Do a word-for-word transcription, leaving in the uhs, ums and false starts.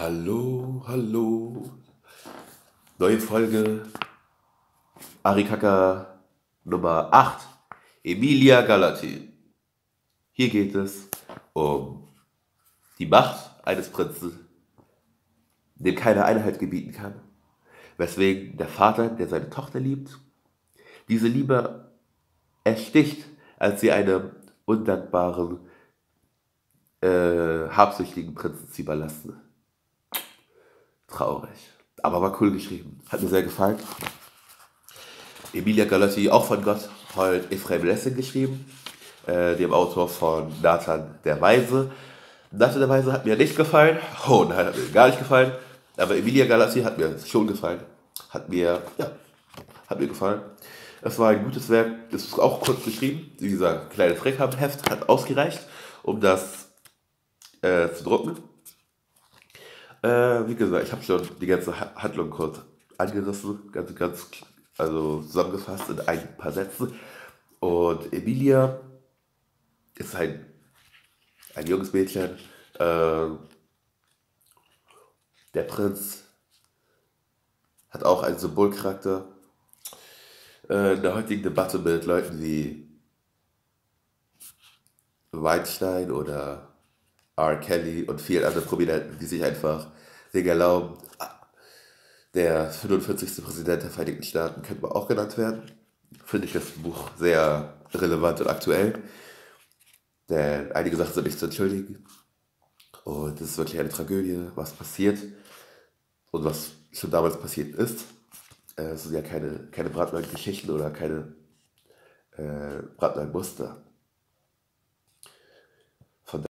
Hallo, hallo. Neue Folge Arikaka Nummer acht. Emilia Galotti. Hier geht es um die Macht eines Prinzen, dem keine Einhalt gebieten kann, weswegen der Vater, der seine Tochter liebt, diese Liebe ersticht, als sie einem undankbaren, äh, habsüchtigen Prinzen zu überlassen. Traurig. Aber war cool geschrieben. Hat mir sehr gefallen. Emilia Galotti, auch von Gotthold Ephraim Lessing geschrieben, äh, dem Autor von Nathan der Weise. Nathan der Weise hat mir nicht gefallen. Oh nein, hat mir gar nicht gefallen. Aber Emilia Galotti hat mir schon gefallen. Hat mir, ja, hat mir gefallen. Es war ein gutes Werk. Es ist auch kurz geschrieben. Dieser kleine Freckheft hat ausgereicht, um das äh, zu drucken. Äh, wie gesagt, ich habe schon die ganze Handlung kurz angerissen, ganz, ganz, also zusammengefasst in ein paar Sätzen. Und Emilia ist ein, ein junges Mädchen. Äh, der Prinz hat auch einen Symbolcharakter. Äh, in der heutigen Debatte mit Leuten wie Weinstein oder R. Kelly und vielen anderen Prominenten, die sich einfach Dinge erlauben. Der fünfundvierzigste Präsident der Vereinigten Staaten könnte man auch genannt werden. Finde ich das Buch sehr relevant und aktuell. Denn einige Sachen sind nicht zu entschuldigen. Und es ist wirklich eine Tragödie, was passiert und was schon damals passiert ist. Es sind ja keine, keine brandneuen Geschichten oder keine äh, brandneuen Muster.